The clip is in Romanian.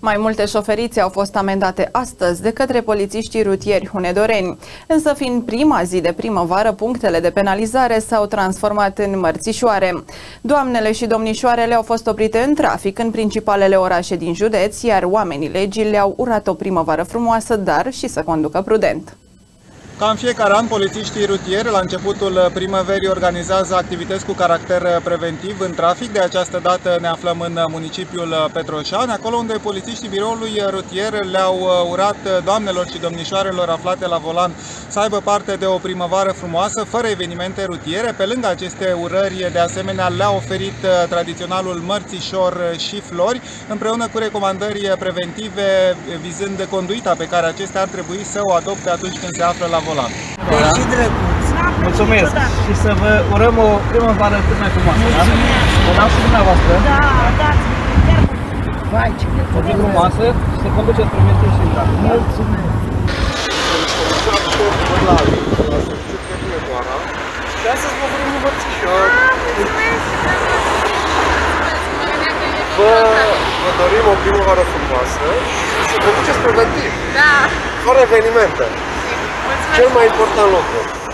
Mai multe șoferițe au fost amendate astăzi de către polițiștii rutieri hunedoreni. Însă, fiind prima zi de primăvară, punctele de penalizare s-au transformat în mărțișoare. Doamnele și domnișoarele au fost oprite în trafic în principalele orașe din județ, iar oamenii legii le-au urat o primăvară frumoasă, dar și să conducă prudent. Ca în fiecare an, polițiștii rutieri, la începutul primăverii, organizează activități cu caracter preventiv în trafic. De această dată ne aflăm în municipiul Petroșani, acolo unde polițiștii biroului rutier le-au urat doamnelor și domnișoarelor aflate la volan să aibă parte de o primăvară frumoasă, fără evenimente rutiere. Pe lângă aceste urări, de asemenea, le-au oferit tradiționalul mărțișor și flori, împreună cu recomandări preventive vizând conduita pe care acestea ar trebui să o adopte atunci când se află la volan. Și drăguț. Mulțumesc și să vă urăm o primăvară cât mai frumoasă. Vă dau și dumneavoastră. Da, dați-mi. Vai, ce o zi frumoasă și să conduceți preventiv și în trafic. mulțumesc. Și astăzi vă vorbim un mărțișor. Vă dorim o primăvară frumoasă și să conduceți preventiv. Da. Fără evenimente. Cel mai important lucru.